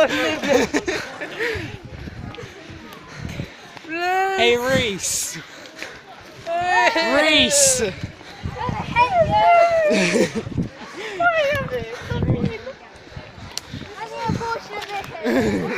Hey Reese. Reese. I need a portion of it.